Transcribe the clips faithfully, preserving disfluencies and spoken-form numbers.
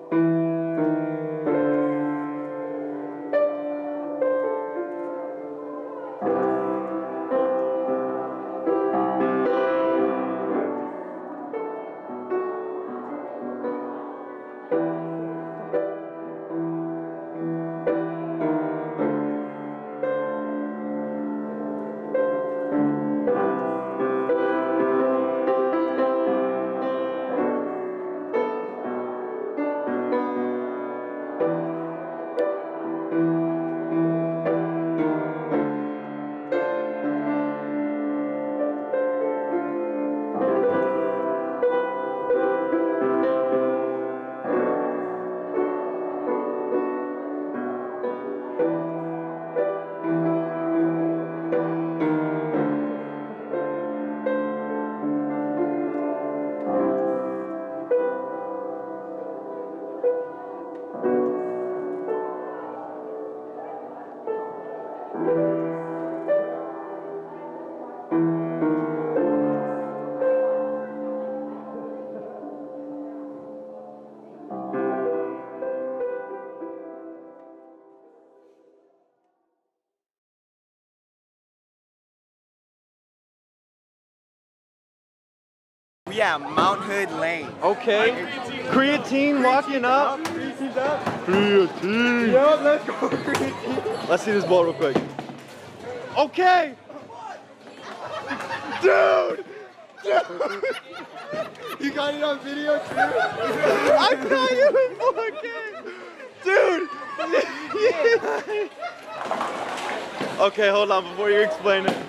Yeah, Mount Hood Lane. Okay. Creatine walking up. Creatine's up. Creatine. Yup, let's go creatine. Let's see this ball real quick. Okay. Dude. Dude. You got it on video too? I thought you were fucking. Dude. Okay, hold on before you explain it.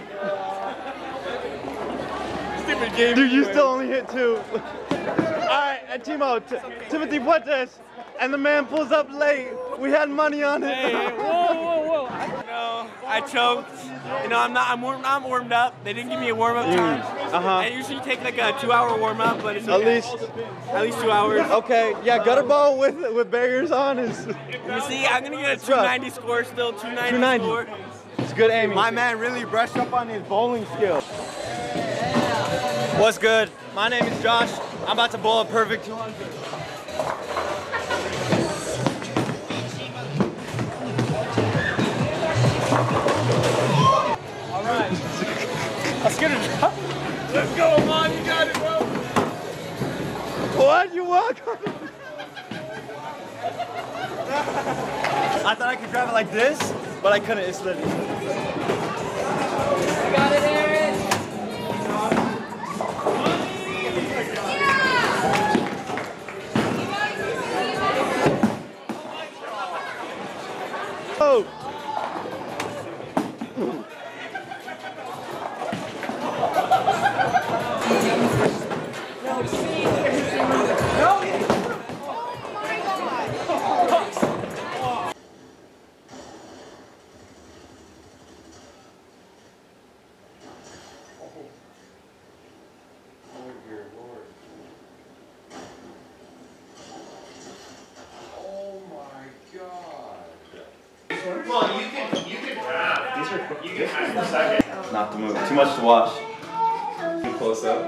Dude, you still only hit two. Alright, and Timo, T Timothy Fuentes, and the man pulls up late. We had money on it. Hey, whoa, whoa, whoa. You know, I choked. You know, I'm not, I'm, warm, I'm warmed up. They didn't give me a warm-up time. Mm, uh-huh. I usually take like a two-hour warm-up, but it's okay. At least. At least two hours. Okay, yeah, gutter ball with with barriers on is. You see, I'm gonna get a two ninety score still, two ninety, two ninety. Score. It's good aiming. My man really brushed up on his bowling skills. What's good? My name is Josh. I'm about to bowl a perfect two hundred. All right. Let's get it. Let's go, man. You got it, bro. What? You walk on it? I thought I could grab it like this, but I couldn't. It's literally. You got it, Aaron. Oh! Well, you can, you can grab. These are, you can have the second. Not to move. Too much to wash. Close up.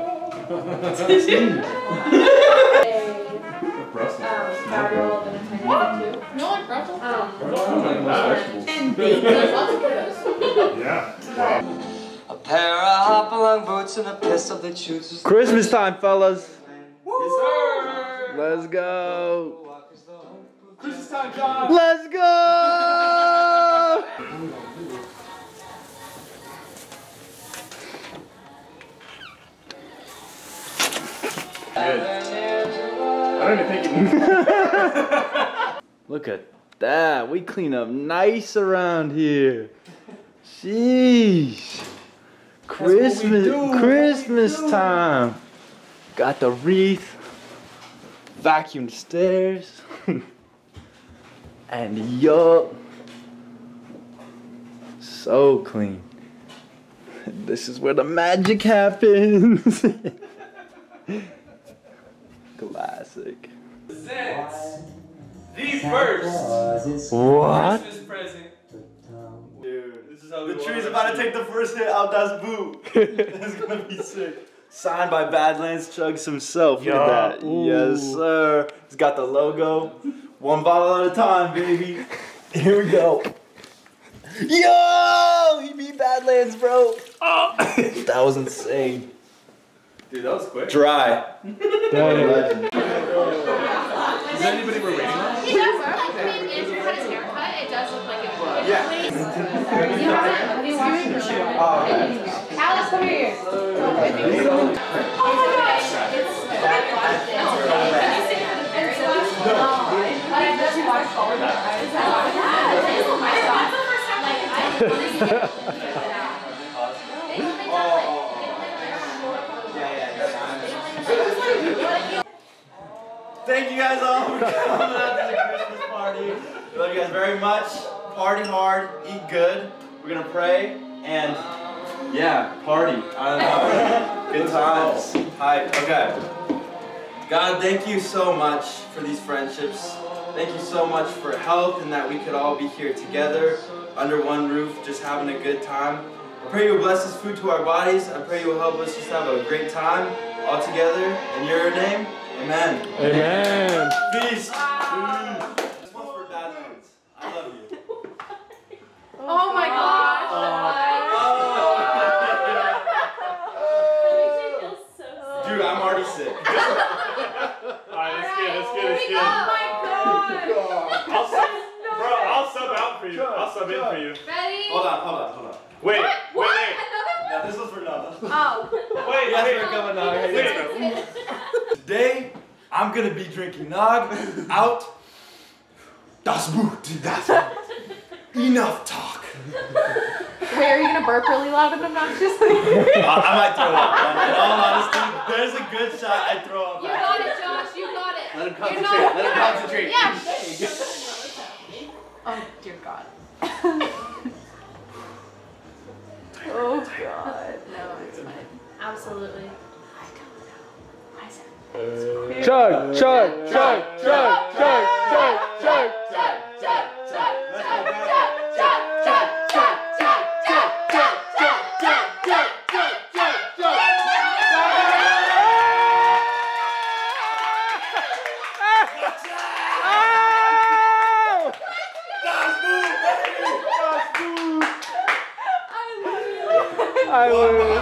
Five-year-old and a ten-year-old too. You like pretzels? Um, and bacon. Yeah. A pair of hop-along boots and a pistol that shoots. Christmas time, fellas. Yes, sir. Let's go. Christmas time, John. Let's go. Good. I don't even think it Look at that. We clean up nice around here. Sheesh. Christmas, Christmas time. Got the wreath. Vacuumed stairs. And yup. So clean. This is where the magic happens. Classic. Presents the first What? Christmas present. Dude, This is how the tree's about to take the first hit out that's boot. It's gonna be sick. Signed by Badlands Chugs himself. Look at that. Ooh. Yes, sir. He's got the logo. One bottle at a time, baby. Here we go. Yo! He beat Badlands, bro. Oh. That was insane. Dude, that was quick. Dry. Legend. Is there anybody we're waiting on? He does look like when Andrew had his haircut, it does look like it would. Yeah. Alice, come here. Oh my gosh. It's Can you sing for the very last one? No. I just watched all of that. Is that what it is? Oh my god. That's the first time like I honestly get it out. Thank you guys all for coming out to the Christmas party. We love you guys very much. Party hard, eat good. We're gonna pray and yeah, party. I don't know. Good times. Hype. Okay. God, thank you so much for these friendships. Thank you so much for health and that we could all be here together under one roof, just having a good time. I pray you will bless this food to our bodies. I pray you will help us just have a great time all together. In your name, amen. Amen. Peace. Mm. This one's for Badlands. I love you. Oh my gosh. Oh. Dude, I'm already sick. Alright, let's get it, let's get it, let's get it. Oh my god. I'll sub, bro, I'll sub out for you. I'll sub in for you. Ready? Hold on, hold on, hold on. Wait, What? wait, What? wait. Another one? Yeah, this was for Nana. Oh. Wait, Yes, wait. we're coming now. Hey, Wait. Today, I'm gonna be drinking Nog out. Das Boot. Das Boot. Enough talk. Wait, are you gonna burp really loud and obnoxiously? I, I might throw up. In all honesty, there's a good shot I throw up. You got it, Josh. You got it. Let him You're concentrate. not- Let him yeah. concentrate. Yeah. Oh dear God. Oh God. No, it's fine. Absolutely. Chug, chug, chug, chug, chug, chug, chug. I lose.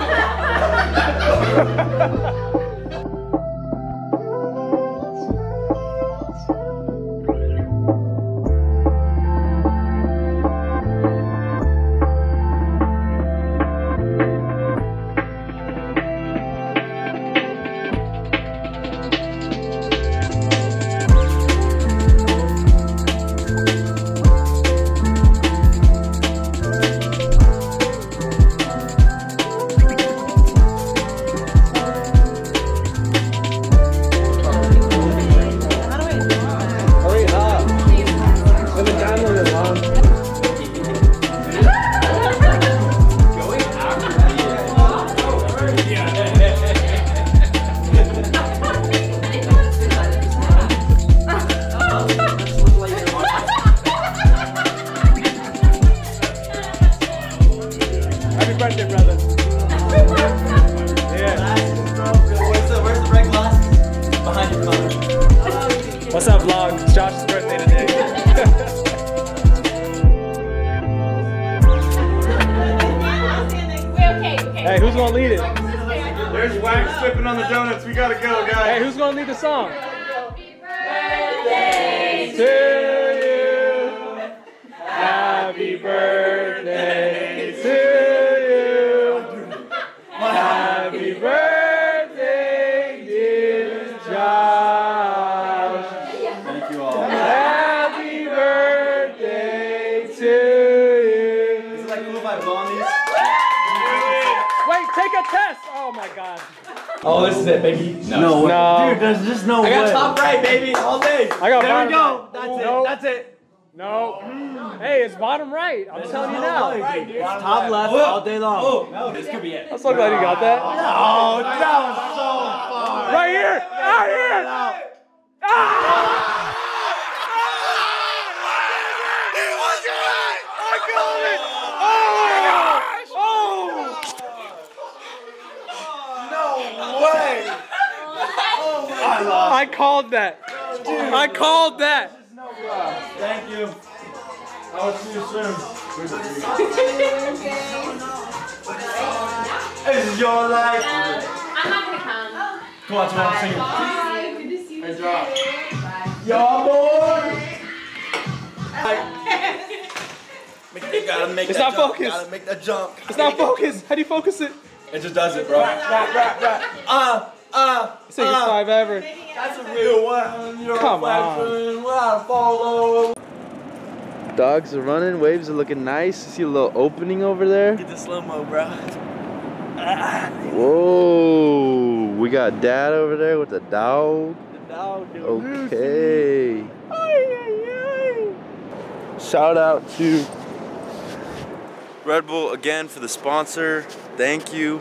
What's up, vlog? It's Josh's birthday today. Hey, who's gonna lead it? There's wax dripping on the donuts. We gotta go, guys. Hey, who's gonna lead the song? Happy birthday To you. Happy birthday to you. Happy birthday, dear Josh. Thank you all. Happy birthday to you. Is it like cool if I blow on these? Wait, take a test. Oh my God. Oh, this is it, baby. No, way. No. Dude, there's just no way. I got top right, baby, all day. I got There bottom we go. right. That's Nope. it. That's it. No. Hey, it's bottom right. I'm telling you now. Right, dude. Top left all day long. Oh, no, this could be it. I'm so glad you got that. Oh, that was so far. Right here. Out here. Ah! called that. I called that. Thank you. I'll see you soon. This is your life. I'm not gonna come. Come on, come on, sing it. Bye. Good to see you. Good job. Y'all boys. You gotta make It's that not jump. focused. Gotta make that jump. It's not focused. How do you focus it? It just does it, bro. Rap, rap, rap. Uh, uh, Sickest uh. five ever. That's a real one. You're Come on. Follow. Dogs are running, waves are looking nice. You see a little opening over there? Get the slow-mo, bro. Whoa, we got Dad over there with the dog. The dog doing Okay. Shout out to Red Bull again for the sponsor. Thank you.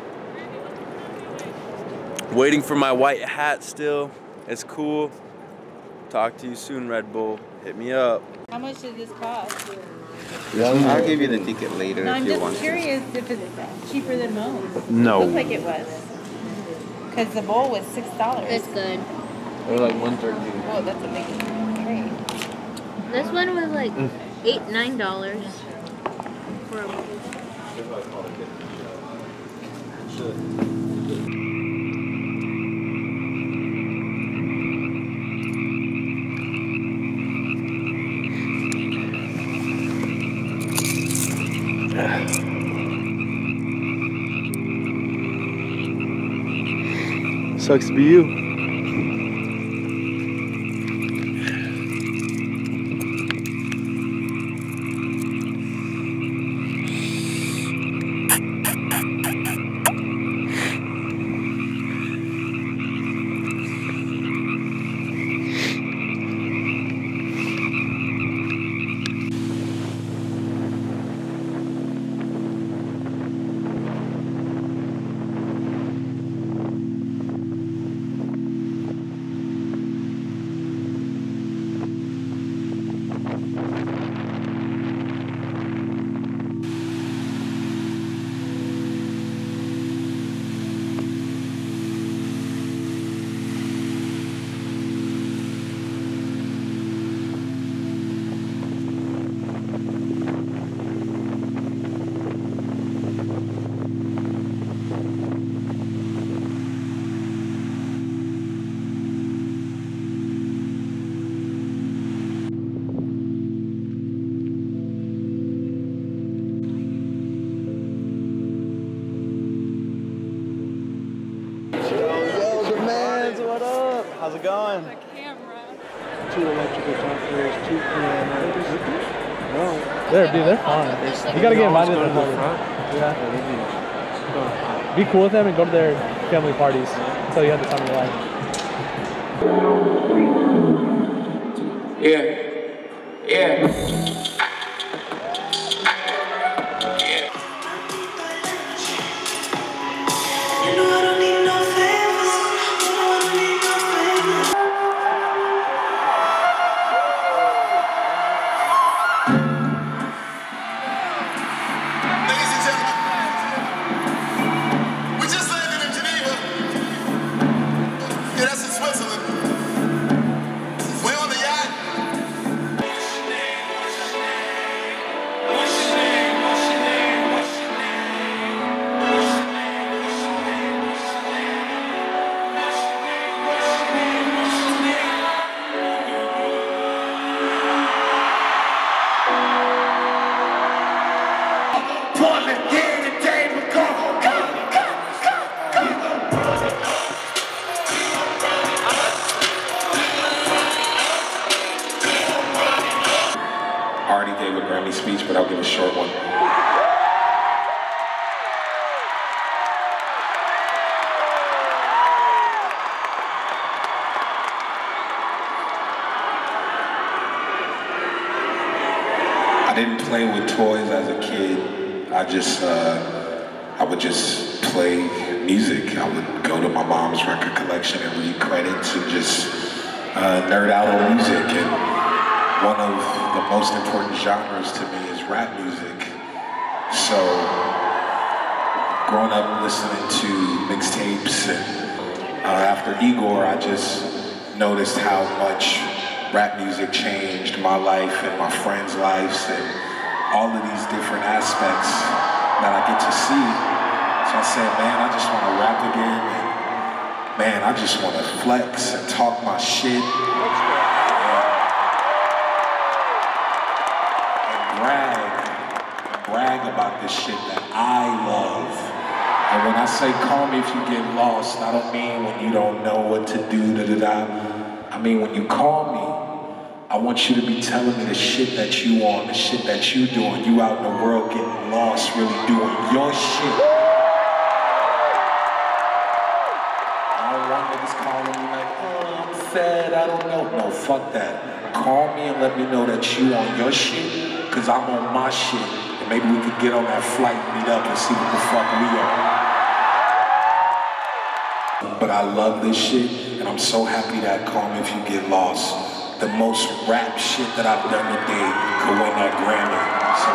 Waiting for my white hat still. It's cool. Talk to you soon, Red Bull. Hit me up. How much does this cost? I'll give you the ticket later No, if I'm you just want curious if it's cheaper than most. No. It looked like it was. Because the bowl was six dollars. It's good. They're like one thirty. Oh, that's a big tray. This one was like eight, nine dollars for a bowl. Sucks to be you. How's it going? The camera. Two electrical choppers, two pianos. No. They're, dude, they're fun. You gotta get invited to them. Yeah. Be cool with them and go to their family parties until you have the time of your life. Yeah. Yeah. Speech, but I'll give a short one. I didn't play with toys as a kid. I just, uh, I would just play music. I would go to my mom's record collection and read credits and just uh, nerd out on music. And one of the most important genres to me is rap music. So, growing up listening to mixtapes, and uh, after Igor, I just noticed how much rap music changed my life and my friends' lives and all of these different aspects that I get to see. So I said, man, I just want to rap again. And man, I just want to flex and talk my shit. And brag, brag about this shit that I love. And when I say call me if you get lost, I don't mean when you don't know what to do, da da da. I mean when you call me, I want you to be telling me the shit that you want, the shit that you doing. You out in the world getting lost, really doing your shit. I don't want niggas calling me like, oh, I'm sad, I don't know. No, fuck that. Call me and let me know that you on your shit, cause I'm on my shit. And maybe we could get on that flight, meet up, and see what the fuck we are. But I love this shit, and I'm so happy that Call Me If You Get Lost, the most rap shit that I've done today, could win that Grammy. So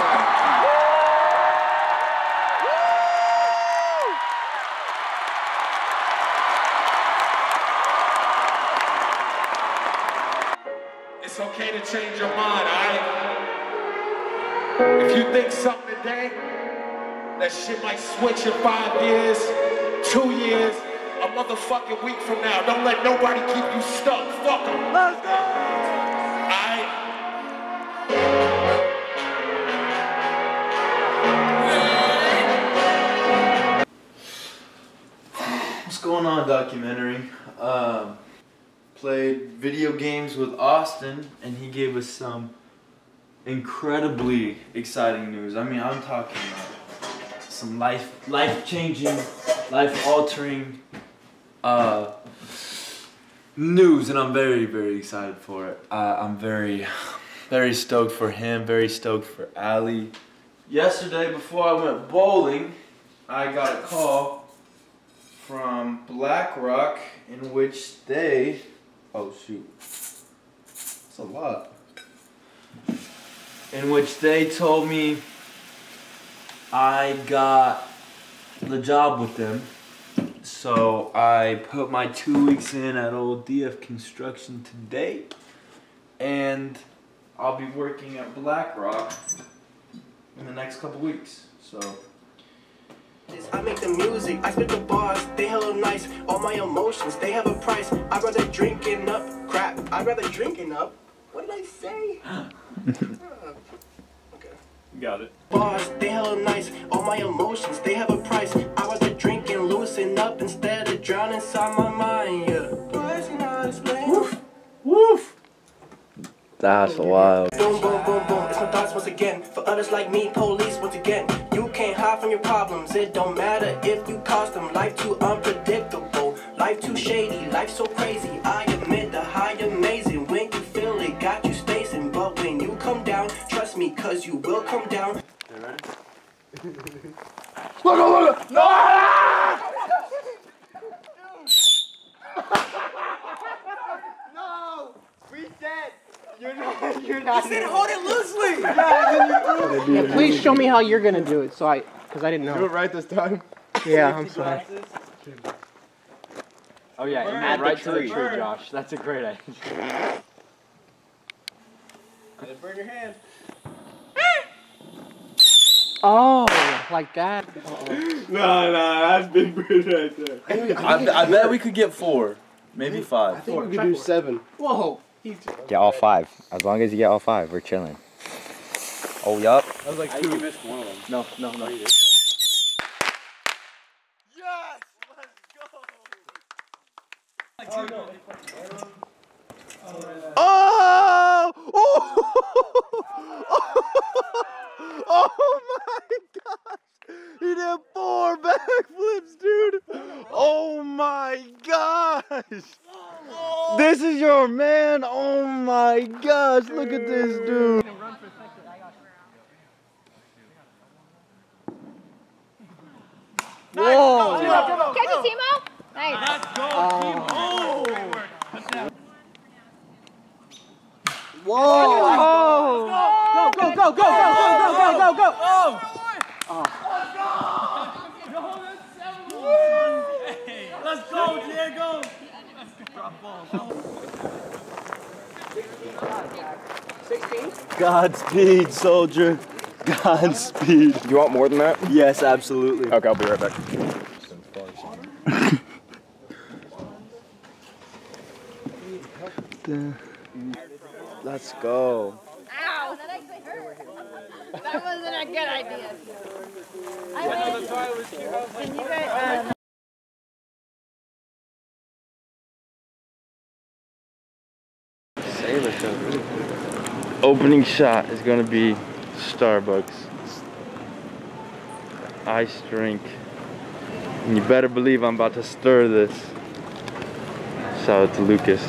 thank you. It's okay to change your mind, alright? If you think something today, that shit might switch in five years, two years, a motherfucking week from now. Don't let nobody keep you stuck. Fuck them. Let's go! Alright? What's going on, documentary? Um, played video games with Austin, and he gave us some incredibly exciting news. I mean, I'm talking about some life, life-changing, life-altering uh, news, and I'm very, very excited for it. Uh, I'm very, very stoked for him, very stoked for Allie. Yesterday, before I went bowling, I got a call from BlackRock in which they, oh shoot, that's a lot, in which they told me I got the job with them. So I put my two weeks in at old D F Construction today, and I'll be working at BlackRock in the next couple weeks. So I make the music, I spit the bars, they hella nice. All my emotions, they have a price. I'd rather drinking up crap. I'd rather drinking up. What did I say? Got it. Bars, they hella nice. All my emotions, they have a price. I rather drink and loosen up instead of drown inside my mind. Yeah. Words cannot explain. Woof. Woof. That's wild. Boom, boom, boom, boom. It's my thoughts once again. For others like me, police once again. You can't hide from your problems. It don't matter if you cause them. Life too unpredictable. Life too shady. Life so crazy. I admit the high amazing. When you feel it, got you spacing. But when you come down, trust me, cause you will come down. You ready? Look, look, look! No! No! Reset! You're not, you're not. You said hold it loosely! Yeah, please show me how you're gonna do it, so I, because I didn't know. Do it right this time. Yeah, I'm sorry. Oh yeah, Burn add the right to the tree. tree, Josh. That's a great idea. Burn your hand. Oh, like that? Uh-oh. No, no, that's big bird right there. I, I bet we could get four, maybe five. I think we could do seven. Whoa. Get all five. As long as you get all five, we're chilling. Oh, yup. That was like I two. think you missed one of them. No, no, no. Yes! Let's go! Oh! Oh! Oh my gosh! He did four backflips, dude! Oh my gosh! This is your man! Oh my gosh! Look at this dude! Whoa! Catch it, Timo! Nice. Let's go, Timo! Whoa! Go, go, go, go, go, go, go, go, go, go! Oh. Let's go, Diego! Godspeed, soldier. Godspeed. You want more than that? Yes, absolutely. Okay, I'll be right back. Let's go. Ow! That actually hurt. That wasn't a good idea. I Can you guys, um, Sailor cover. Opening shot is gonna be Starbucks ice drink. And you better believe I'm about to stir this. Shout out to Lucas.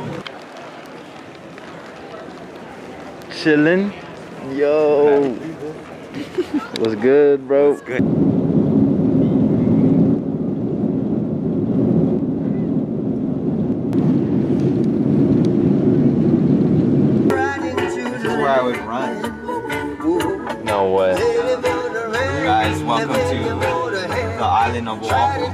Chillin'. Yo. What's good, bro? What's good? This is where I would run. No way. Guys, welcome to the island of Waffle.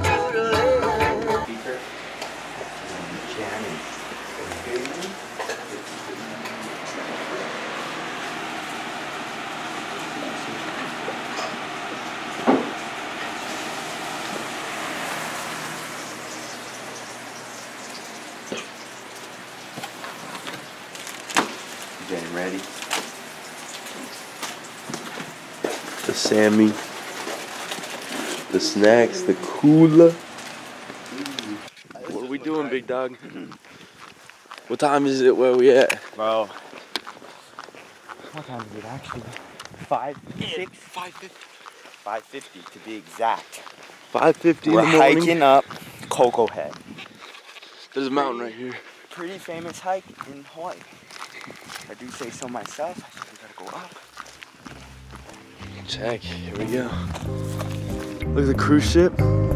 Getting ready. The Sammy. The snacks, the cooler. What are we doing, big dog? What time is it? Where we at? Bro. What time is it actually? Five, six, five fifty. Five fifty to be exact. five fifty in the We're morning. hiking up Coco Head. There's a mountain right here. Pretty famous hike in Hawaii. If I do say so myself. I think we gotta go up. Check, here we go. Look at the cruise ship.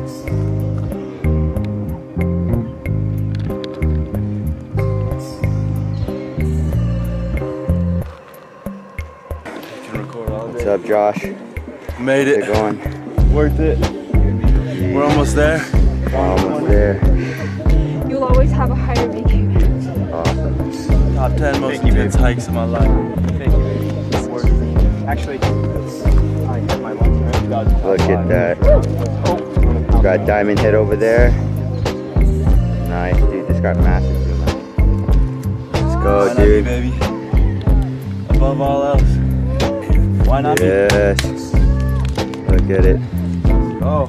What's up, Josh? Made it. How's it going? Worth it. We're almost there. We're almost there. You'll always have a higher V Q. Awesome. Top ten most intense hikes of my life. Thank you, baby. Worth it. Actually, I had my lunch. Look at that. Got Diamond Head over there. Nice, dude. This got massive zoom out. Let's go, Why not dude. me, baby? Above all else. Why not yes. Me? Look at it. Oh.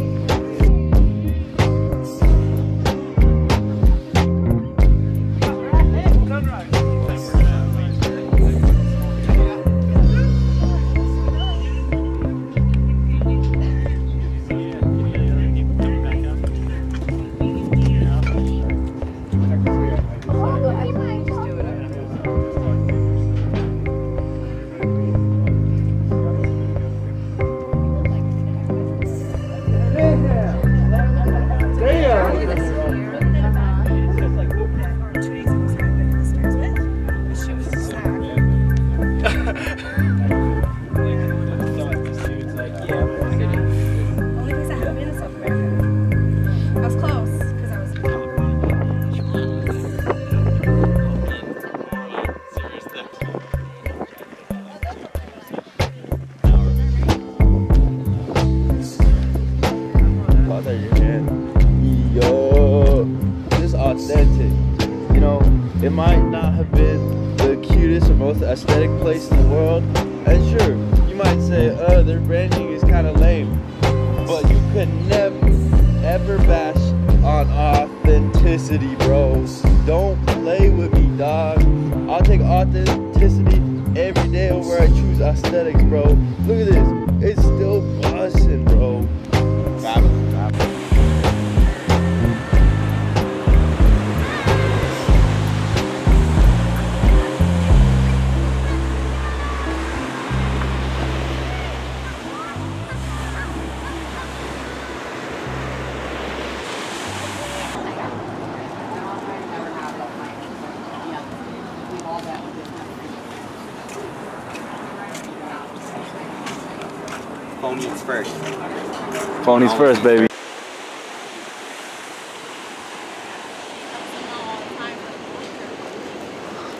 Yo, this is authentic. You know, it might not have been the cutest or most aesthetic place in the world. And sure, you might say, uh, their branding is kind of lame. But you could never, ever bash on authenticity, bro. Don't play with me, dog. I'll take authenticity every day over I choose aesthetics, bro. Look at this. It's still bussin', bro. Grab it, grab it. Phonies first. Phonies first, baby.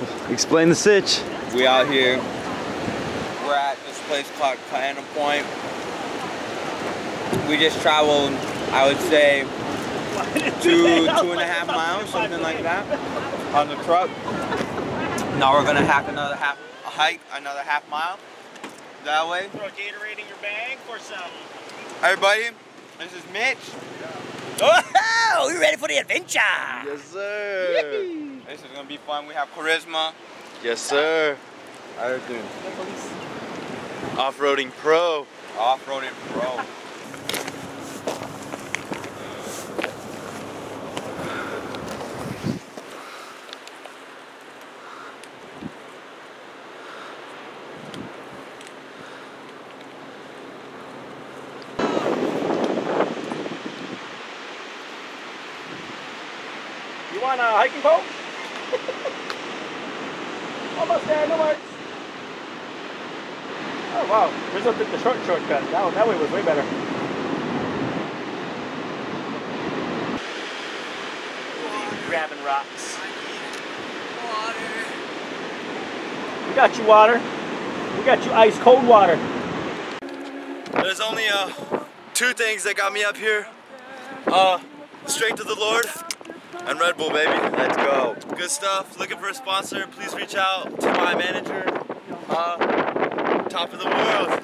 Explain the sitch. We out here. We're at this place called Cannon Point. We just traveled, I would say, two, two and a half miles, something like that, on the truck. Now we're gonna hack another half, hike another half mile that way. Throw a Gatorade in your bag for some. Hey, buddy, this is Mitch. Oh, you ready for the adventure? Yes, sir. This is gonna be fun. We have charisma. Yes, sir. Everything. Off-roading pro. Off-roading pro. You want a hiking pole? Almost there, no worries. Oh wow, Rizzo took the short shortcut. That, one, that way was way better. Grabbing rocks. Water. We got you water. We got you ice cold water. There's only uh, two things that got me up here. Uh, straight to the Lord and Red Bull, baby. Let's go. Good stuff. Looking for a sponsor. Please reach out to my manager. Uh, top of the world.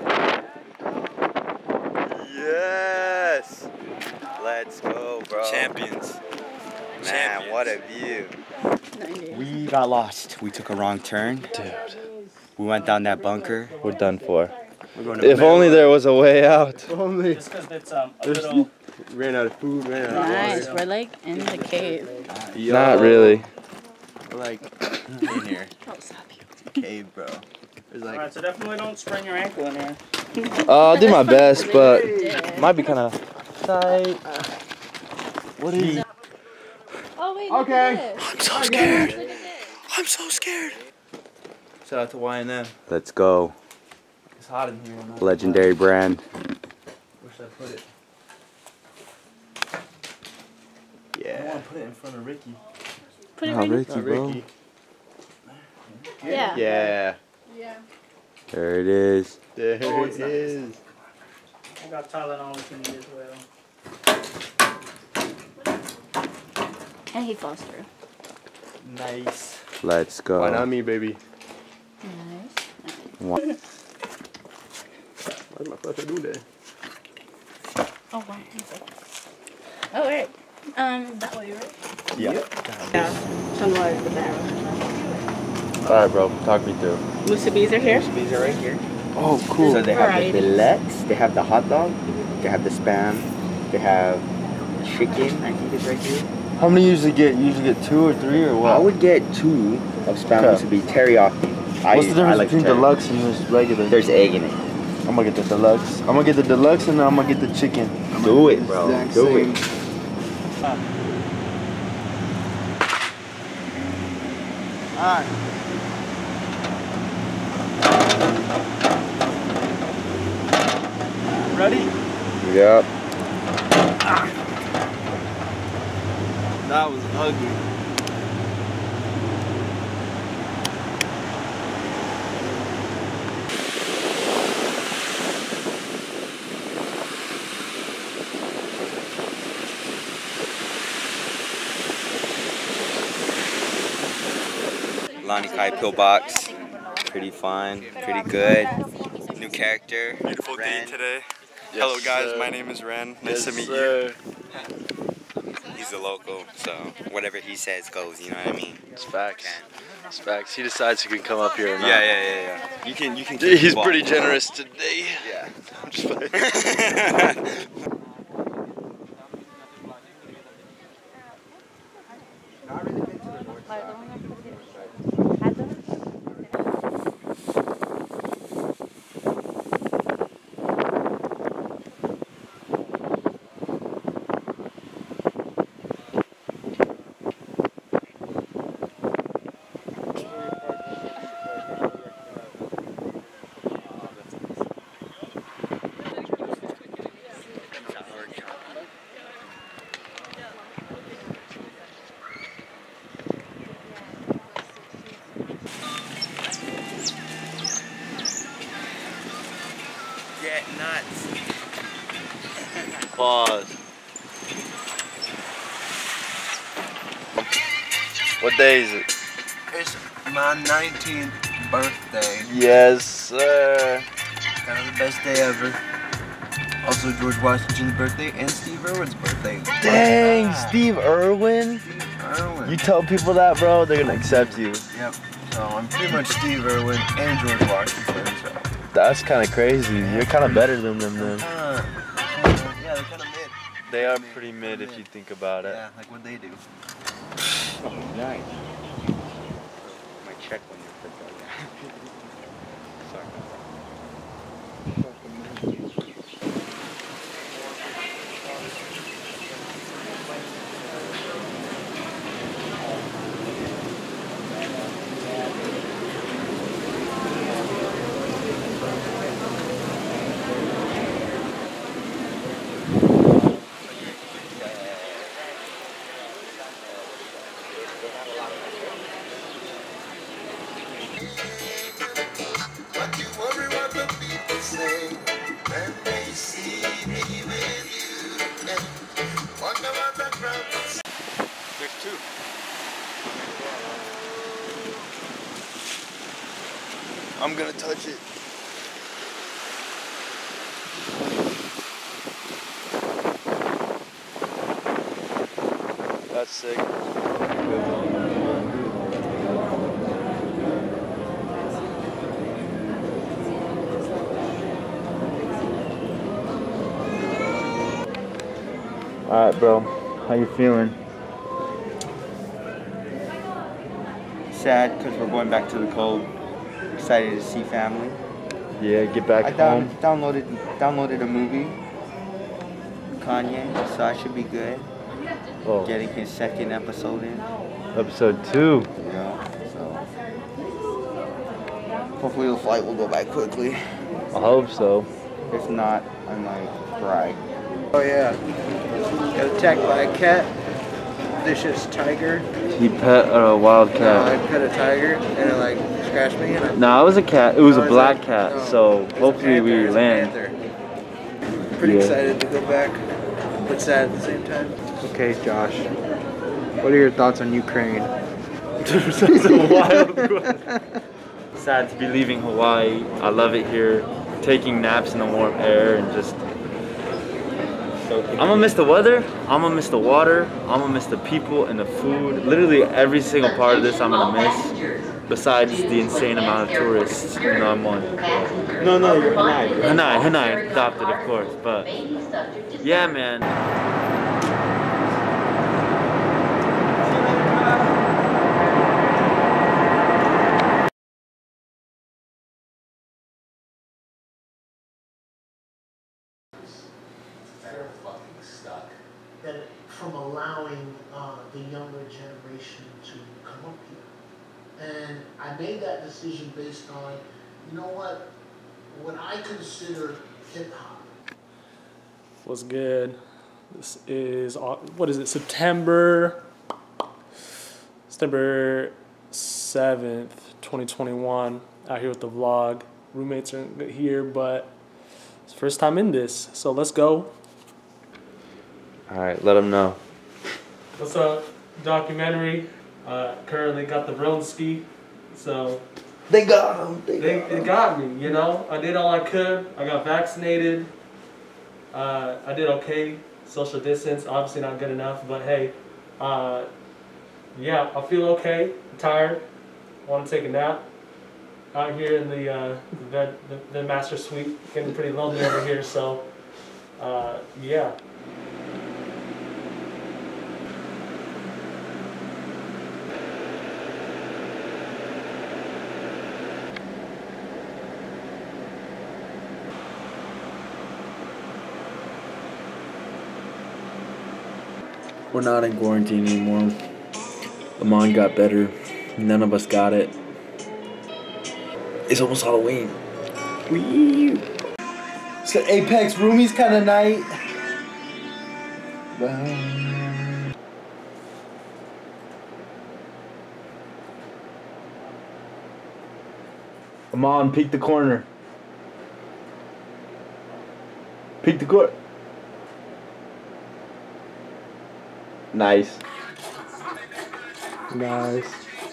Yes. Let's go, bro. Champions. Man, Champions. what a view. We got lost. We took a wrong turn. Dude. We went down that bunker. We're done for. We're going to If only there was a way out. Only. Just because it's um, a little... Ran out of food, ran out of Nice. water. We're like in the cave. Yo. Not really. We're like in here. Cave, bro. There's like. Alright, so definitely don't sprain your ankle in here. Uh, I'll do my best, but might be kind of tight. What is it? Oh wait. Okay. I'm so scared. I'm so scared. Shout out to Y N M. Let's go. It's hot in here. Man. Legendary brand. Where should I put it? I Yeah. want to put it in front of Ricky. Put it Oh, right Ricky, Not bro. Ricky. Yeah. Yeah. Yeah. There it is. There Oh, it it's is. I got Tylenol if you need as well. And he falls through. Nice. Let's go. Why not me, baby? Nice. One. Why did my flesh do that? Oh wow. Oh wait. Um, that way, right? Yeah. Yeah. Sunrise the barrel. Alright, bro. Talk me through. Musubis are here. These are right here. Oh, cool. So they have Variety. the billets, they have the hot dog, they have the spam, they have chicken, I think it's right here. How many you usually get? You usually get two or three or what? I would get two of spam, Okay. which would be teriyaki. I, What's the I difference like between teriyaki. deluxe and just regular? There's egg in it. I'm gonna get the deluxe. I'm gonna get the deluxe and then I'm gonna get the chicken. Do it, bro. Exact Do same. it. Alright. Ready? Yep. That was ugly. Lonnie Kai pillbox. Pretty fun. Pretty good. New character. Beautiful Ren. day today. Yes, Hello guys, sir. my name is Ren. Nice Yes, to meet sir. you. He's a local, so whatever he says goes. You know what I mean? It's facts. It's facts. He decides he can come up here or not. Yeah, yeah, yeah, yeah. You can, you can. keep He's people pretty off. generous today. Yeah. I'm just playing. Pause. What day is it? It's my nineteenth birthday. Yes, sir. Kind of the best day ever. Also George Washington's birthday and Steve Irwin's birthday. Dang, Steve Irwin? Irwin. You tell people that, bro, they're gonna accept you. Yep. So I'm pretty much Steve Irwin and George Washington. So. That's kind of crazy. You're kind of better than them, then. Uh, yeah, they're kind of mid. They are pretty mid if you think about it. Yeah, like what they do. Nice. My check when you put that down. Sorry. There's two. I'm gonna touch it. That's sick. Alright, bro. How you feeling? Sad because we're going back to the cold. Excited to see family. Yeah, get back I down, home. downloaded downloaded a movie. Kanye, so I should be good. Oh. Getting his second episode in. Episode two. Yeah, so hopefully the flight will go by quickly. I hope so. If not, I might cry. Oh yeah. Got attacked by a cat. Vicious tiger. You pet a wild No, cat. I pet a tiger and it like scratched me and I No, it was a cat. It was No, a it's black a- cat. no, so it's a hopefully panther, we it's a land. panther. Pretty Yeah. excited to go back, but sad at the same time. Okay, Josh. What are your thoughts on Ukraine? It's a wild question. Sad to be leaving Hawaii. I love it here. Taking naps in the warm air and just. I'm gonna miss the weather. I'm gonna miss the water. I'm gonna miss the people and the food. Literally every single part of this I'm gonna miss. Besides the insane amount of tourists. You know, I'm on. No, no, you're Hanai. Hanai, Hanai adopted, of course. But yeah, man. That from allowing uh, the younger generation to come up here. And I made that decision based on, you know what, what I consider hip hop. What's good? This is, Au- what is it, September, September seventh, twenty twenty-one. Out here with the vlog. Roommates are here, but it's the first time in this, so let's go. Alright, let them know. What's up? Documentary. Uh, currently got the Bronski, so They got him. They, they, got it got me. You know, I did all I could. I got vaccinated. Uh, I did okay. Social distance, obviously not good enough, but hey, uh, yeah, I feel okay. I'm tired. I want to take a nap. Out here in the uh, the, the the master suite, getting pretty lonely over here. So, uh, yeah. We're not in quarantine anymore. Lamont got better. None of us got it. It's almost Halloween. Wee. It's the Apex Roomies kind of night. Lamont, peek the corner. Peek the corner. Nice. Nice.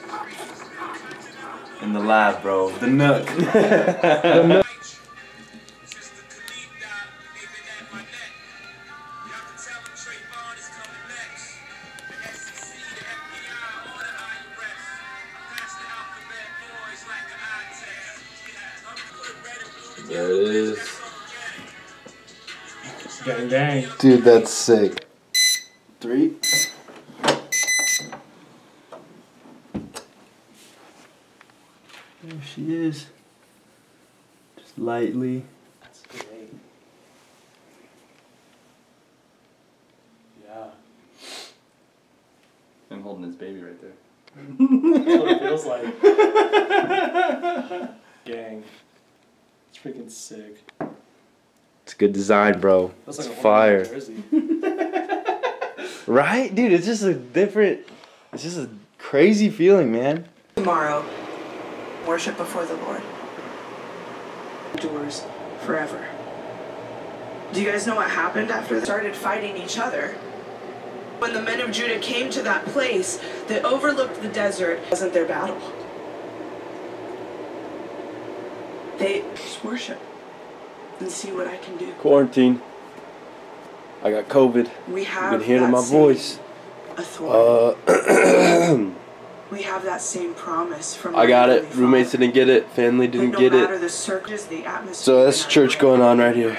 In the lab, bro. The nook. The nook. There it is. Gang, gang. Dude, that's sick. Three. There she is. Just lightly. That's great. Yeah. I'm holding his baby right there. That's what it feels like. Gang. It's freaking sick. It's good design, bro. That's It's like a fire. jersey. Right? Dude, it's just a different, it's just a crazy feeling, man. Tomorrow, worship before the Lord. Endures forever. Do you guys know what happened after they started fighting each other? When the men of Judah came to that place that overlooked the desert, it wasn't their battle. They just worship and see what I can do. Quarantine. I got COVID. We have you can hear it in that my same voice. authority. Uh, We have that same promise from I got our it. Heavenly Roommates Father. didn't get it. Family didn't no get matter it. the circus, the atmosphere. So that's church going on right here.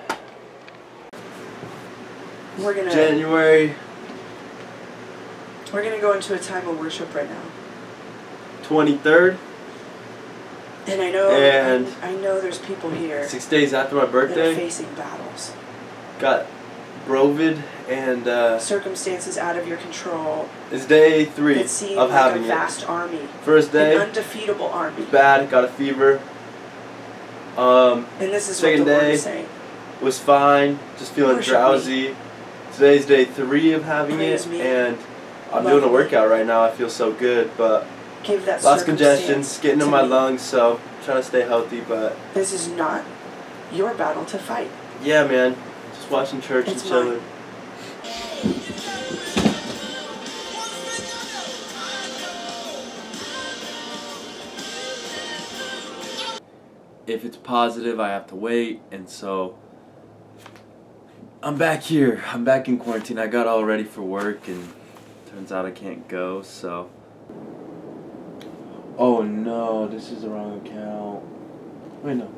We're gonna January we're gonna go into a time of worship right now. twenty-third. And I know And I, I know there's people here Six days after my that are birthday. facing battles. Got Brovid and uh, Circumstances out of your control. it's day three That seem of like having a it. vast army. First day. An undefeatable army. Bad, got a fever. Um, And this is what second the Lord day is saying. was fine, just feeling Worship drowsy. Today's day three of having Praise it, me. and I'm Love doing a me. workout right now. I feel so good, but Give that lots of circumstance congestions getting in to my me. lungs, so I'm trying to stay healthy. But This is not your battle to fight. yeah, man, just watching church It's and chilling. If it's positive, I have to wait, and so I'm back here. I'm back in quarantine. I got all ready for work, and turns out I can't go, so. Oh no, this is the wrong account. Wait, no.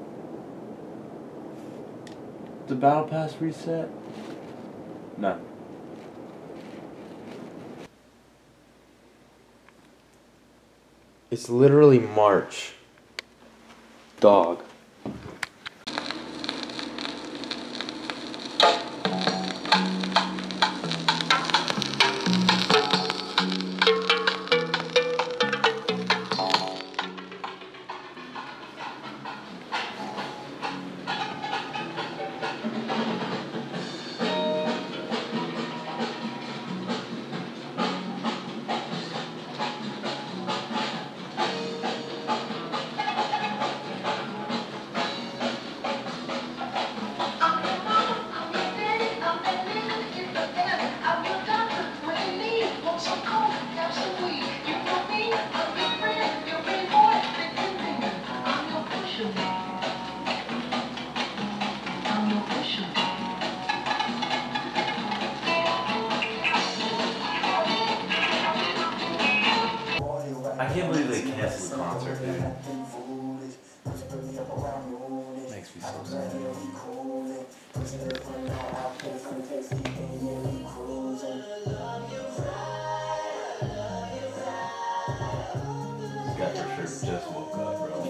The battle pass reset? No. It's literally March. Dog. I can't believe they canceled the concert, dude. Makes me so sad. This guy for sure just woke up, bro.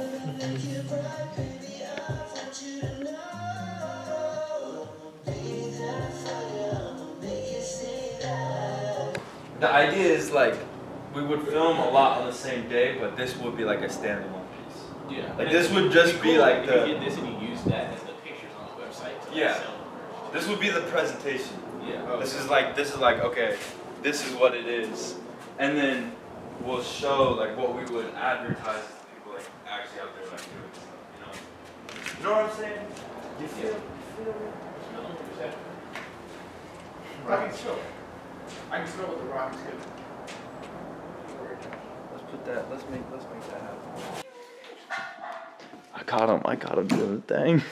The idea is like, we would film a lot on the same day, but this would be like a standalone piece. Yeah. Like this would just be like the. You get this and you use that as the pictures on the website. To Yeah. sell the This would be the presentation. Yeah. This is like this is like okay, this is what it is, and then we'll show like what we would advertise to people like actually out there like doing stuff. You know. You know what I'm saying? You feel? You feel me? one hundred percent. Right. I can smell what the rock's good. Let's put that, let's make, let's make that happen. I caught him, I caught him doing the thing.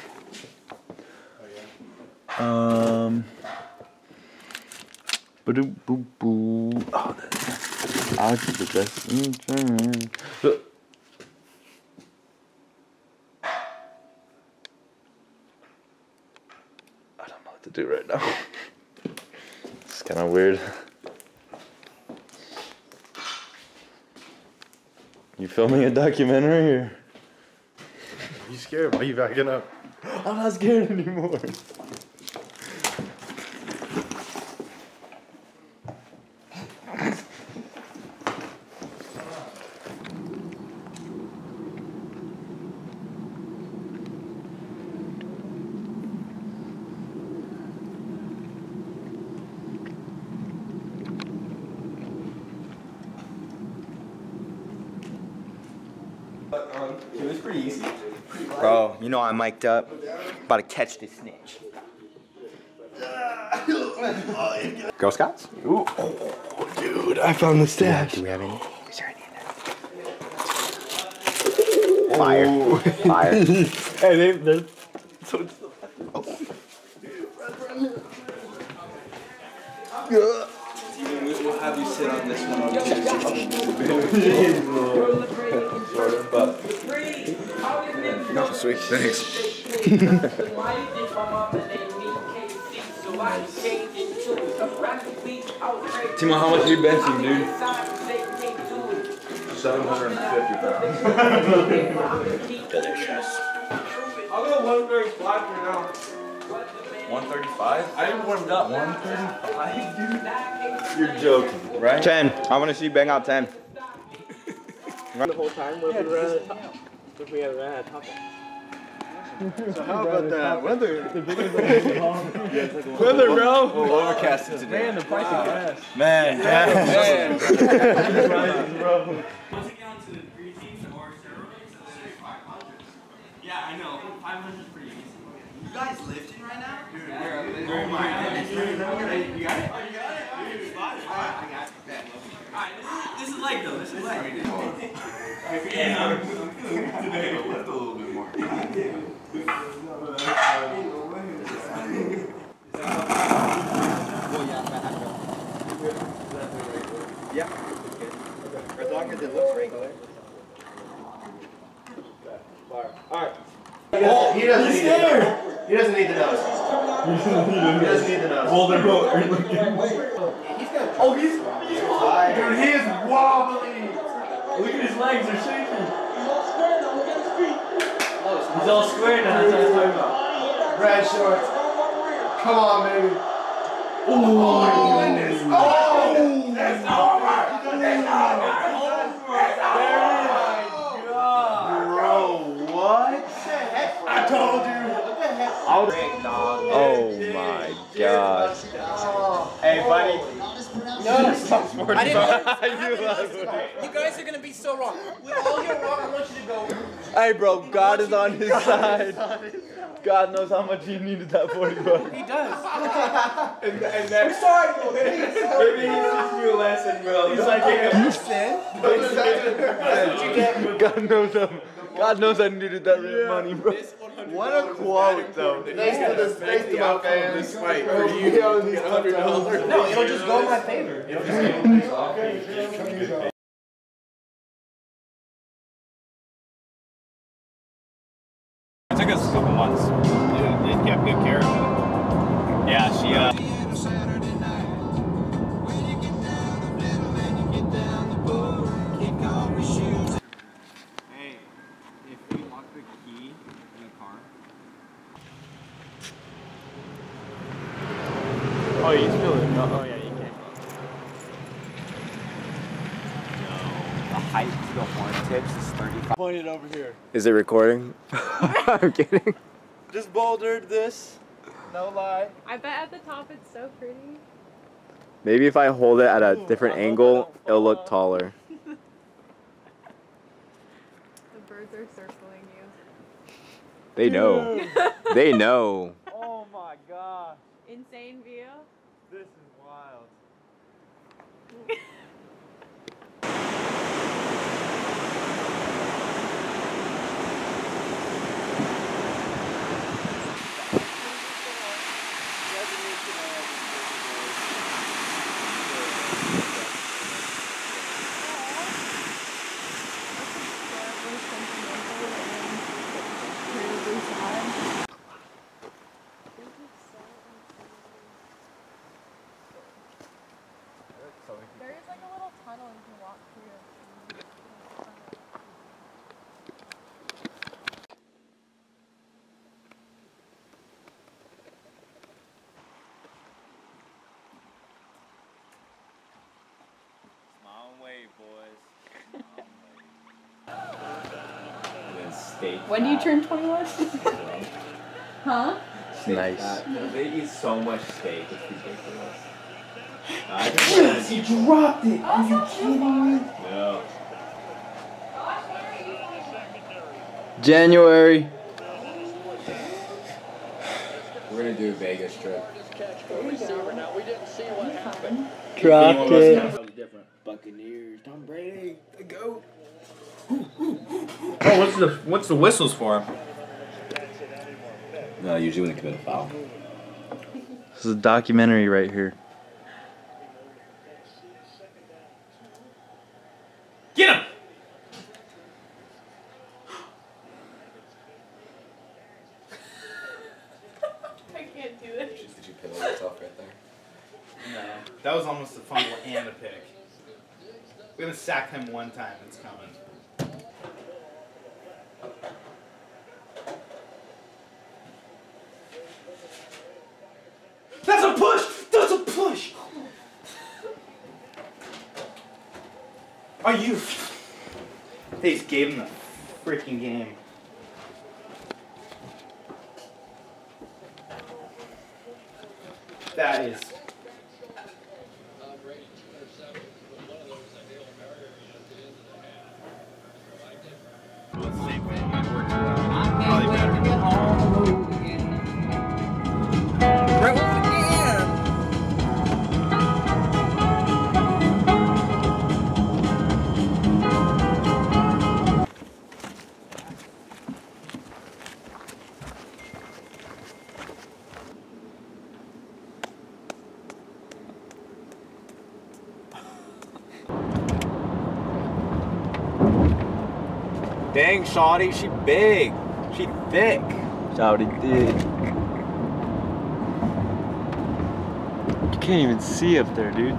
Um, ba-doo boo boo. Oh, that's I'll keep the best. Look. I don't know what to do right now. It's kind of weird. You filming a documentary here? You scared? Why are you backing up? I'm not scared anymore. It was pretty easy. Bro, you know I'm mic'd up. About to catch this snitch. Girl Scouts? Ooh. Oh, dude, I found the stash. Do we have any? Is there any in there? Fire. Fire. Hey, they, they're... So it's the... Oh. We'll have you sit on this one. No, sweet. Thanks. Timo, how much are you benching, dude? seven hundred fifty pounds. Delicious. I'll go one thirty-five for now. one thirty-five? I haven't warmed up. one thirty-five, dude? You're joking, right? ten. I want to see bang out ten. The whole time, what if we ran at top? What if we had ran at top? So how about that weather? Weather, bro. We'll overcast it today. Man, the price of gas. Man, gas. bro. Once you get onto the pre-teams or steroids, it's five hundred. Yeah, I know. five hundred is pretty easy. You guys lifting right now? Dude, we're oh my goodness. You got it? Oh, you got it? Dude, it's fine. I got it. Alright, this is leg though. This is leg. Yeah. Today, but lift a little bit more. Yeah. As long as it looks regular. Alright. Oh, he doesn't need it. He doesn't need the nose. He doesn't need the nose. Hold their boat. Oh, he's he's wobbly. Dude, he is wobbly. Look at his legs, they're shaking. He's all square now. That's what I'm talking about. Red shorts. Come on, baby. Oh, my goodness. Oh, it's over. It's over. Bro, what? I told you. Oh my gosh. Hey, buddy. No, Stop sports. I didn't. You guys are gonna be so wrong. We all get wrong. I want you to go. Hey, bro, God is on his side. God knows how much he needed that forty bucks. He does. And, and next, sorry, maybe he's teaching you a lesson, bro. He's like, hey, You sin? God knows I'm, God knows I needed that yeah. money, bro. What a quote, though. Thanks to this, thanks to my fans. This fight for you, get one hundred dollars. No, it'll just go in my favor. It'll just go. It took us a couple months. Yeah, they kept good care of it. Yeah, she, uh... Hey, if we lock the key in the car... Oh, you still in? Oh, yeah, you can't. The height to the horn tips is thirty-five. Point it over here. Is it recording? I'm kidding. Just bouldered this. No lie. I bet at the top it's so pretty. Maybe if I hold it at a different angle, it'll look taller. The birds are circling you. They know. They know. Oh my gosh. Insane view. This is wild. There's like a little tunnel you can walk through. Smile and wave, boys. Steak. When do you turn twenty-one? Huh? Nice. They eat so much steak, it's ridiculous. I Yes, you dropped it! Are you kidding me? No. January. We're gonna do a Vegas trip. Dropped it. Buccaneers, Tom Brady, the GOAT. Oh, what's the what's the whistles for? No, usually when they commit a foul. This is a documentary right here. Get him! I can't do this. Did you pillow yourself right there? No. That was almost a fumble and a pick. We're gonna sack him one time, it's coming. That's a push! That's a push! Are you? They just gave him the freaking game. That is. Well, it's the same thing. It works out. Probably better. Dang, Shawty, she big. She thick. Shawty did. You can't even see up there, dude.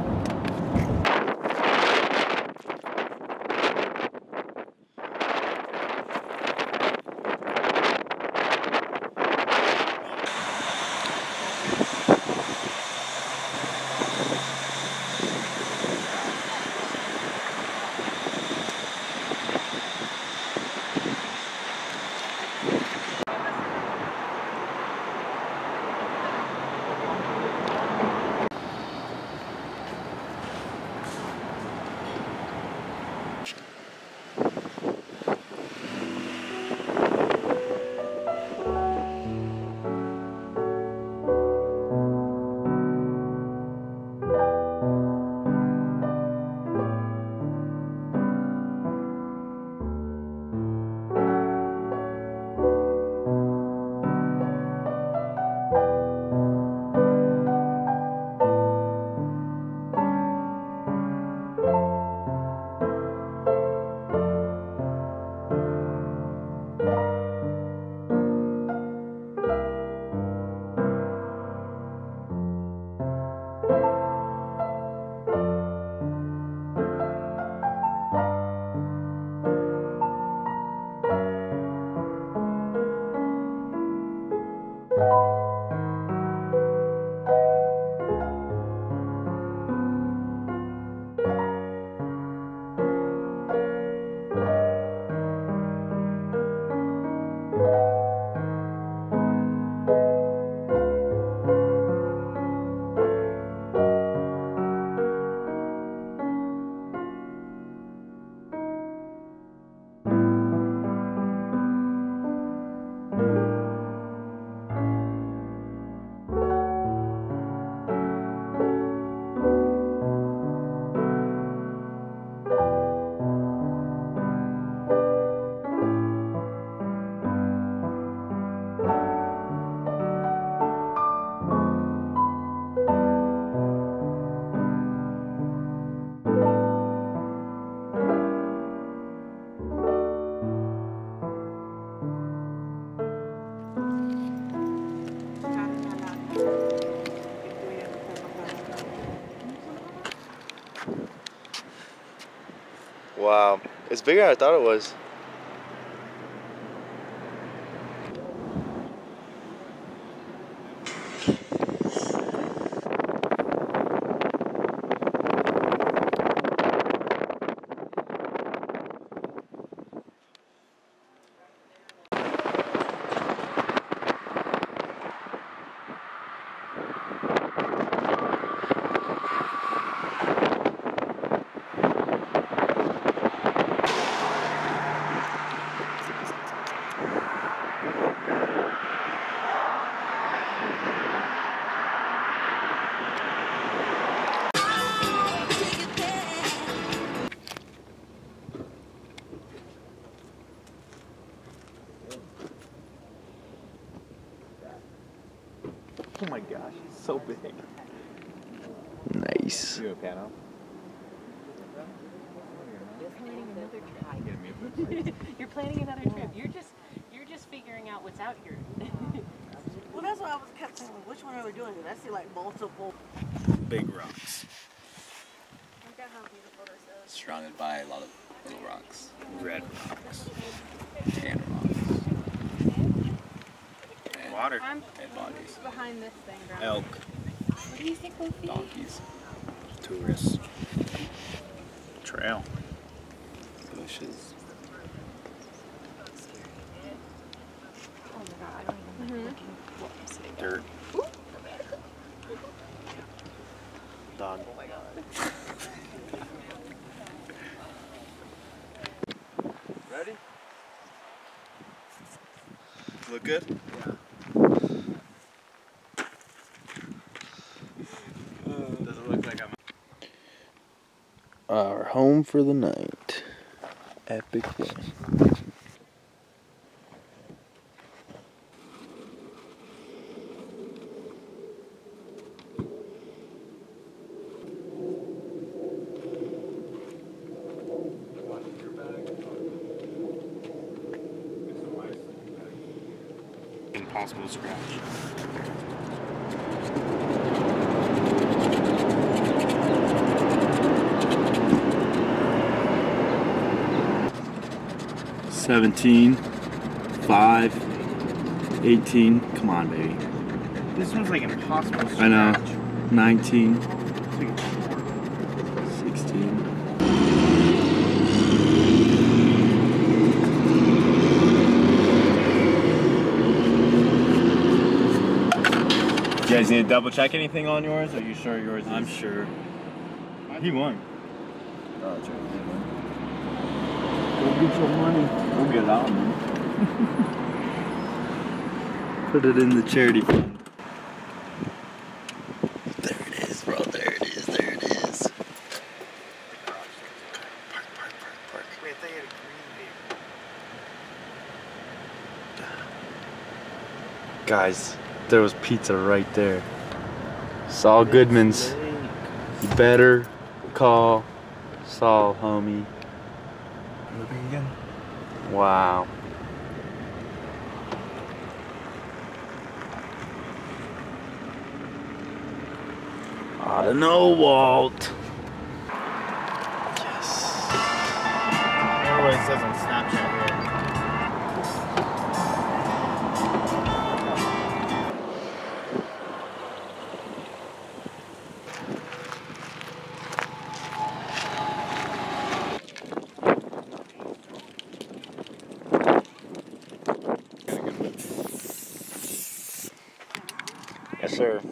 It's bigger than I thought it was. Oh my gosh, it's so big. Nice. You a piano? You're planning another trip. You're planning another trip. You're just you're just figuring out what's out here. Well, that's what I was kept saying. Like, which one are we doing? Because I see like multiple Big rocks. Look at how beautiful this is. Surrounded by a lot of little rocks. Red rocks. Tan rocks. And water. I'm and bodies. behind this thing, bro. Elk. What do you think we'll be? Donkeys. Tourists. Trail. Bushes. Oh my god, I don't even like looking at what I'm sitting down. Dirt. Dog. Oh my god. Ready? Look good? Yeah. Does it look like I'm... Our home for the night. Epic day. Impossible to scratch. seventeen, five, eighteen. Come on, baby. This one's like impossible to scratch. I know. nineteen, sixteen. You guys need to double check anything on yours? Are you sure yours is? I'm sure. He won. Oh, that's right. He won. Go get your money. Go get our money. Put it in the charity fund. There it is, bro. There it is. There it is. Wait, they had a green Guys, there was pizza right there. Saul Goodman's. You better call Saul, homie. Moving again. Wow. I don't know, Walt. Yes. Remember what it says on Snapchat here. Yes, sir.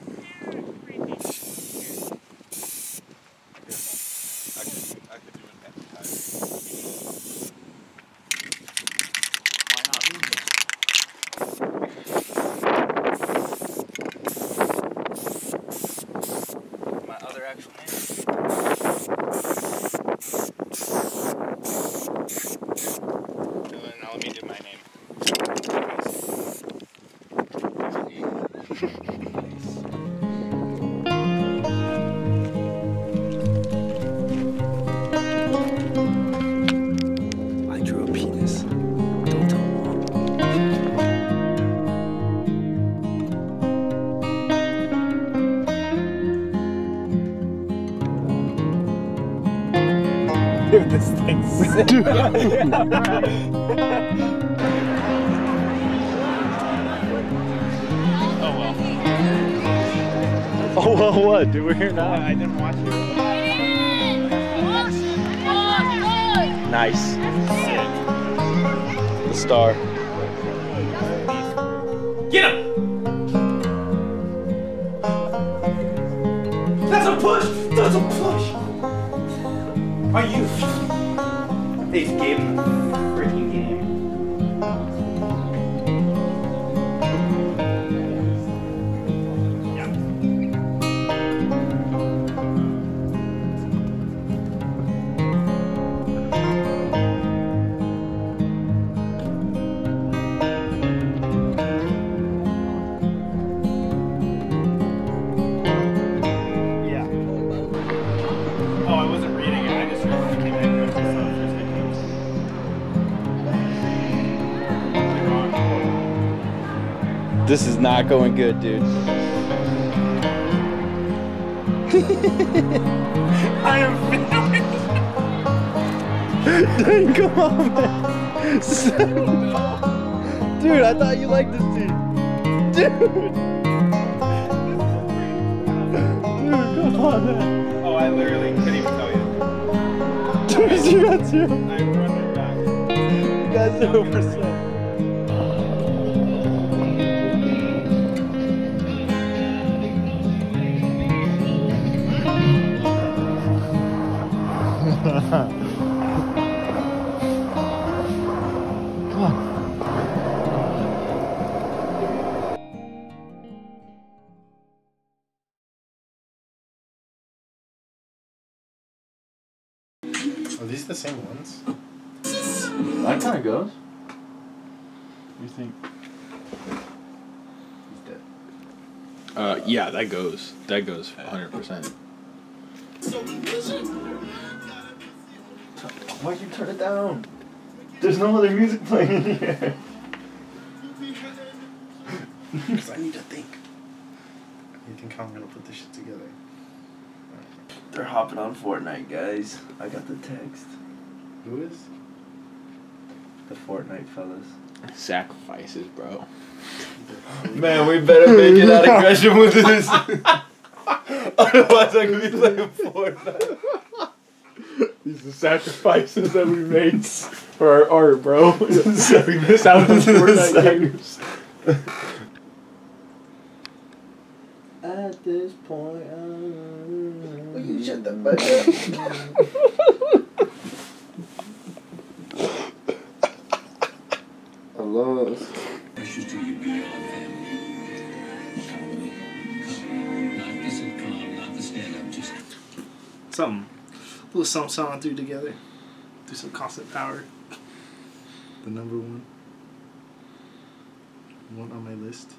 My other actual name. And then now let me do my name. I drew a penis. Don't tell Mom. Dude, this thing's sick. Dude. Oh well, what? Dude, we're here now. I didn't watch it. Nice. The star. Get him! That's a push! That's a push! Are you? They just gave him the freaking game. This is not going good, dude. I am Dang, come on, man. Dude, I thought you liked this team. Dude. Dude, come on, man. Oh, I literally couldn't even tell you. Dude, you got two. I'm running back. You got zero percent. Come on. Are these the same ones? That kind of goes. What do you think? He's dead. Uh, yeah, that goes. That goes one hundred percent. Why'd you turn it down? There's no other music playing in here. Because I need to think. You think how I'm gonna put this shit together? They're hopping on Fortnite, guys. I got the text. Who is? The Fortnite fellas. Sacrifices, bro. Man, we better make it out of Gresham with this. Otherwise, I'm gonna be playing Fortnite. These are sacrifices that we made for our art, bro. So we miss out on Fortnite games. At this point, I'm... Will you shut the fuck up? I'm lost. Something. A little something, something through together. Do some constant power. The number one. One on my list.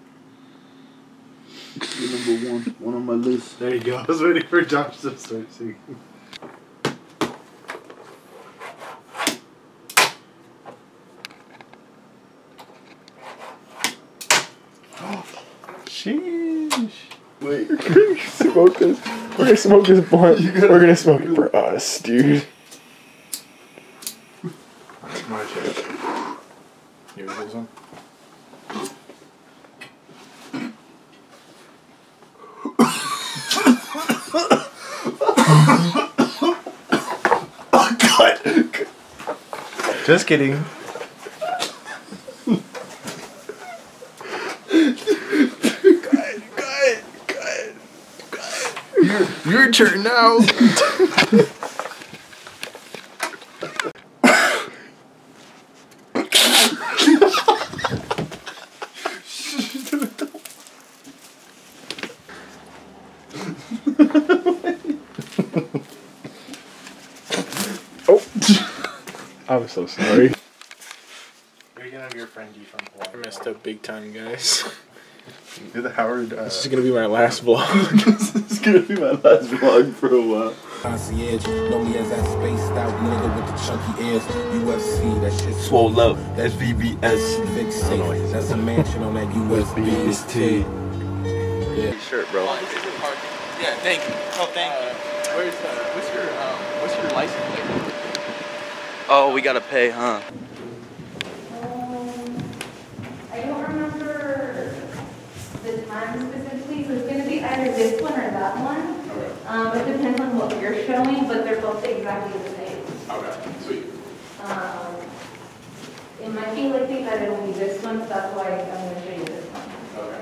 The number one. One on my list. There you go. I was waiting for Josh to start singing. Sheesh. Wait, we're gonna smoke this. We're gonna smoke this blunt. We're gonna smoke it for us, dude. My shit. Here goes one. God. Just kidding. Your turn now. Oh, I'm so sorry. You're gonna have your friend G from Hawaii. I messed up big time, guys. You're the Howard. Uh, This is gonna be my last vlog. This is gonna be my last vlog for a while. Concierge, know me as that spaced out nigga with the chunky ears. U F C, that shit swole up. That's V B S. Big safe. That's a mansion on that U S B. It's T. Yeah. Shirt, bro. Yeah, thank you. Oh, thank you. Where's uh, what's your um? What's your license plate? Oh, we gotta pay, huh? I don't remember the time specifically, so it's going to be either this one or that one. Um, it depends on what you're showing, but they're both exactly the same. Okay, sweet. Um, it might be likely that it'll be this one, so that's why I'm going to show you this one. Okay.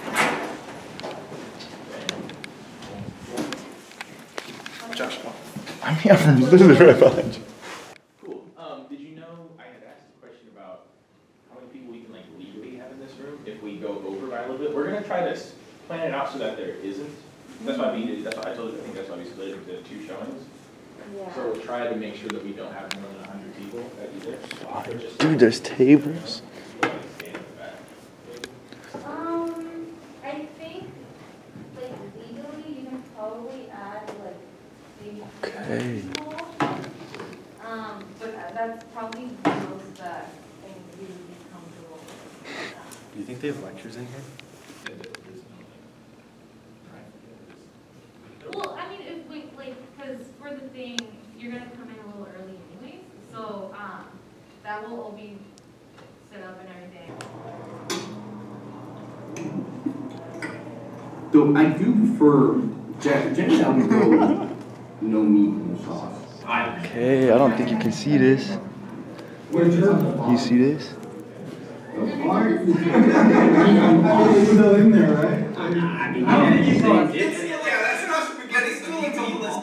Joshua. I'm here. I'm literally right behind you. Cool. Um, did you know I had asked a question about how many people we can like legally have in this room if we go over by a little bit? We're gonna try to s- plan it out so that there isn't. That's why we did. That's why I told you. I think that's why we split it into two showings. Yeah. So we'll try to make sure that we don't have more than a hundred people at either spot. Or just Dude, there's tables. Um, I think, like, legally, you can probably add, like, maybe Okay. people. Um, but that's probably the most that I think you would be comfortable with. Do you think they have lectures in here? Well, I mean, if we, like, because for the thing, you're gonna come in a little early anyways, so, um, that will all be set up and everything. Though I do prefer Jack Jenny album go no meat and sauce. Okay, I don't think you can see this. You see this? Still in there, right? I mean, yeah, yeah, that's not spaghetti. It's still meatless.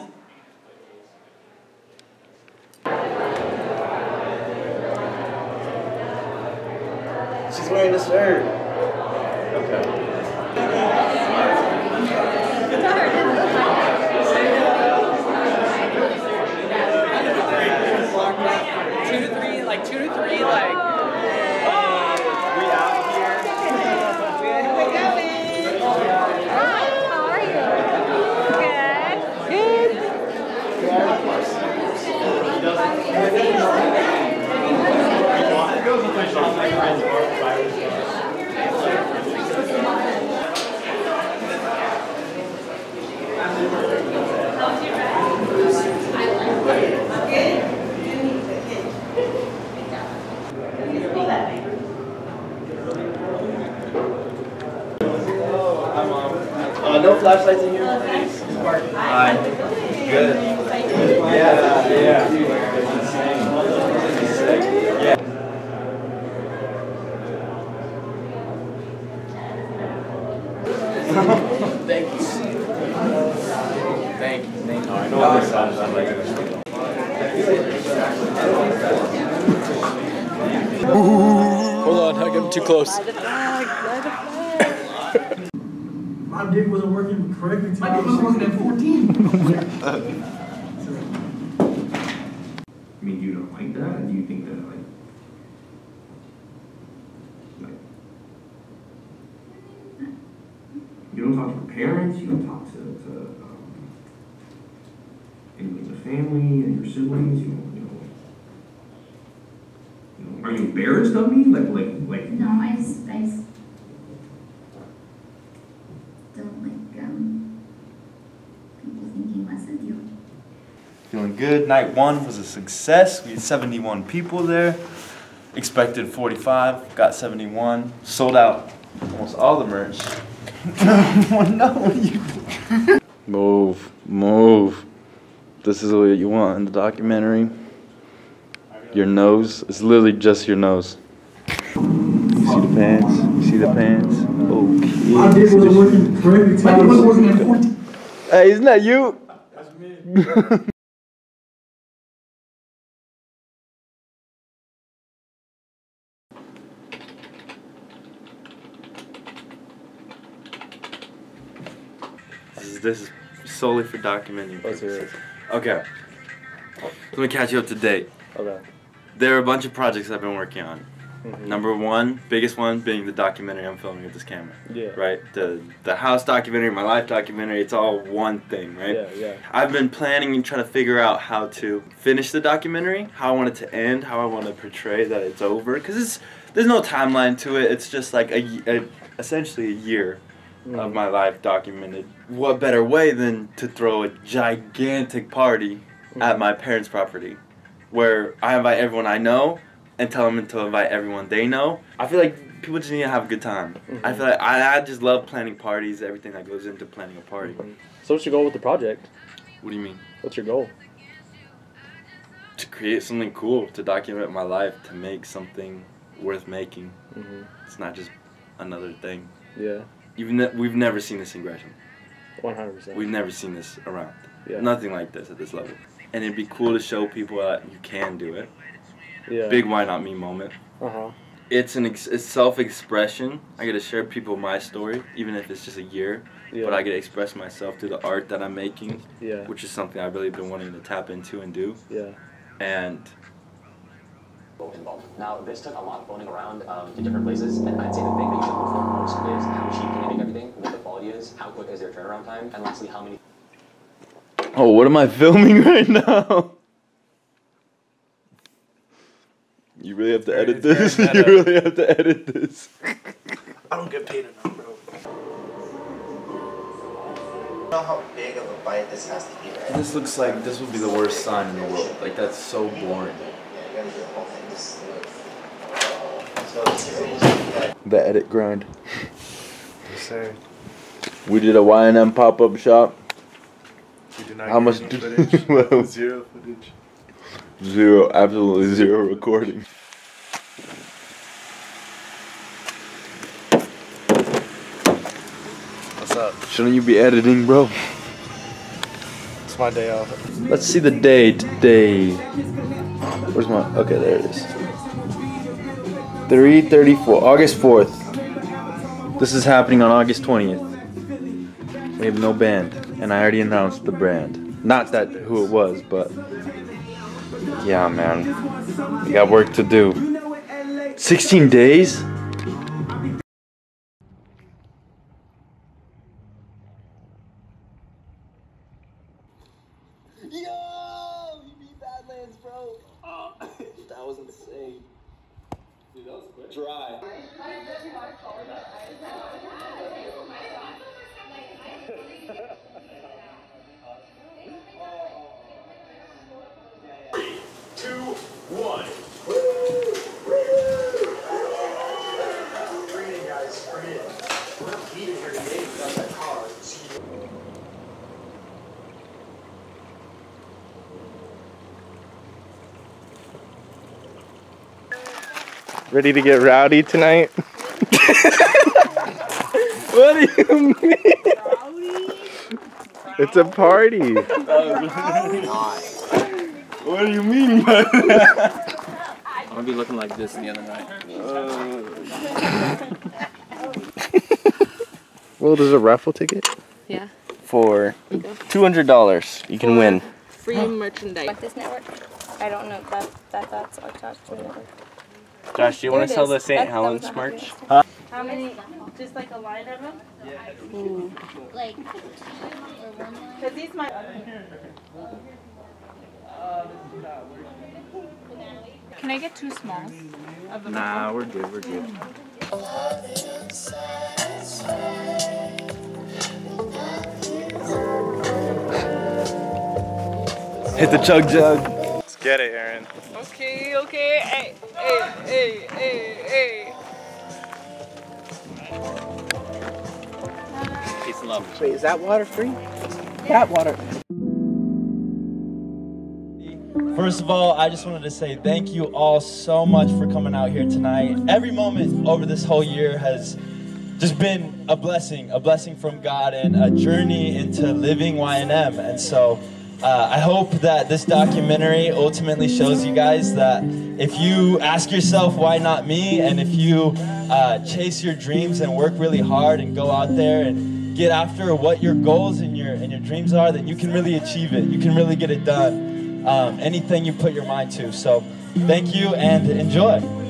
She's wearing a shirt. Okay. Two to three, like two to three, like. We out here. We're going. Hi, how are you? Good. Good. Uh, no flashlights in here. Hi. Good. Yeah, yeah. Yeah. Thank you. Thank you. Thank you. I know this sounds like Hold on, I got too close. My dick wasn't working correctly. My dick was working at fourteen. I mean, you don't like that? Do you think that, like, like, you don't talk to your parents, you don't talk to, to um, anyone in the family and your siblings, you don't, you know, you know, are you embarrassed of me? Like, like, like. No, I, s- I s- don't like um, people thinking less of you. Feeling good. Night one was a success. We had seventy-one people there. Expected forty-five. Got seventy-one. Sold out almost all the merch. No, what are you doing? Move, move. This is what you want in the documentary. Your nose. It's literally just your nose. You see the pants? You see the pants? Okay. My dick wasn't working correctly. My dick wasn't working at fourteen. Hey, isn't that you? That's me. This is, this is solely for documenting Let's hear it. purposes. Okay. Let me catch you up to date. Okay. There are a bunch of projects I've been working on. Mhm. Number one, biggest one being the documentary I'm filming with this camera. Yeah. Right? The the house documentary, my life documentary, it's all one thing, right? Yeah, yeah. I've been planning and trying to figure out how to finish the documentary, how I want it to end, how I want to portray that it's over. Because it's there's no timeline to it. It's just like a, y- a essentially a year of my life documented. What better way than to throw a gigantic party at my parents' property, where I invite everyone I know and tell them to invite everyone they know. I feel like people just need to have a good time. Mm-hmm. I feel like I, I just love planning parties, everything that goes into planning a party. Mm-hmm. So what's your goal with the project? What do you mean? What's your goal? To create something cool, to document my life, to make something worth making. Mm-hmm. It's not just another thing. Yeah. Even ne- we've never seen this in Gresham. one hundred percent. We've never seen this around. Yeah. Nothing like this at this level. And it'd be cool to show people that you can do it. Yeah. Big why not me moment. Uh-huh. It's an ex- it's self-expression. I get to share people my story, even if it's just a year. Yeah. But I get to express myself through the art that I'm making. Yeah. Which is something I've really been wanting to tap into and do. Yeah. And involved. Now, this took a lot of phoning around um, to different places, and I'd say the thing that you should look for most is how cheap can you make everything, what the quality is, how quick is their turnaround time, and lastly, how many... oh, what am I filming right now? You really have to edit this? You really have to edit this. I don't get paid enough, bro. You know how big of a bite this has to be, right? This looks like this would be the worst sign in the world. Like, that's so boring. The edit grind. Yes, sir. We did a Y N M pop-up shop. We did not How get much any did footage. well, Zero footage. Zero, absolutely zero recording. What's up? Shouldn't you be editing, bro? It's my day off. Let's see the day today. Where's my... okay, there it is. three thirty-four, August fourth. This is happening on August twentieth. We have no band, and I already announced the brand. Not that who it was, but... yeah, man. We got work to do. sixteen days? Yo! You beat Badlands, bro. Oh, that was insane. Dude, that was quick. Dry. Three, two, one. Bring it in, guys. Bring it in. We're not beating here today without that car. Ready to get rowdy tonight? What do you mean? It's a party. What do you mean by that? I'm gonna be looking like this the other night. Well, there's a raffle ticket. Yeah. For two hundred dollars, you can win. Free merchandise. Like this network? I don't know that, that that's attached to the network. Josh, do you want There to it sell is. the Saint That- that Helens was not merch? happiness. Huh? How many? Just like a line of them? Yeah. Ooh. Like, Because these might. Can I get two smalls? Of the Nah, we're good, we're good. Hit the chug jug. Let's get it, Aaron. Okay, okay. Hey, hey, hey, hey, hey. Peace and love. Wait, is that water free? That water. First of all, I just wanted to say thank you all so much for coming out here tonight. Every moment over this whole year has just been a blessing, a blessing from God and a journey into living Y N M. And so uh, I hope that this documentary ultimately shows you guys that if you ask yourself, why not me? And if you uh, chase your dreams and work really hard and go out there and get after what your goals and your, and your dreams are, then you can really achieve it. You can really get it done. Um, anything you put your mind to. So thank you and enjoy.